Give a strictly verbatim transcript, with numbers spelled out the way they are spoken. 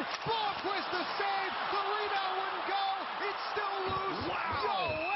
Bourquist the save. The rebound wouldn't go. It's still loose. Wow. Joe